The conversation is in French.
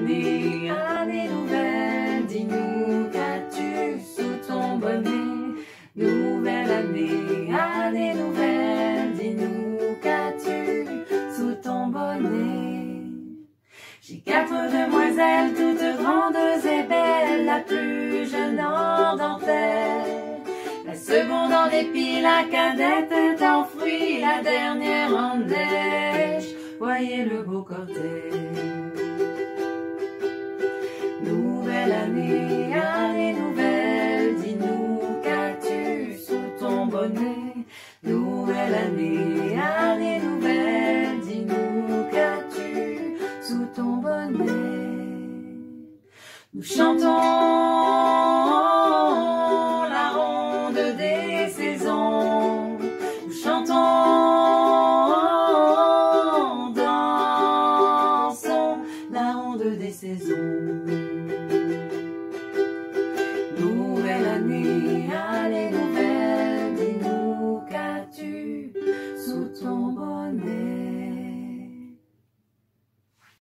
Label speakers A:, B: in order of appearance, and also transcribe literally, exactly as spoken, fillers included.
A: année, année nouvelle, dis-nous qu'as-tu sous ton bonnet? Nouvelle année, année nouvelle, dis-nous qu'as-tu sous ton bonnet? J'ai quatre demoiselles, toutes grandes et belles, la plus jeune en dentelle, la seconde en épi, la cadette est en fruits, la dernière en neige. Voyez le beau cortège. Nouvelle année, année nouvelle, dis-nous qu'as-tu sous ton bonnet? Nouvelle année, année nouvelle, dis-nous qu'as-tu sous ton bonnet? Nous chantons la ronde des saisons, nous chantons, dansons la ronde des saisons.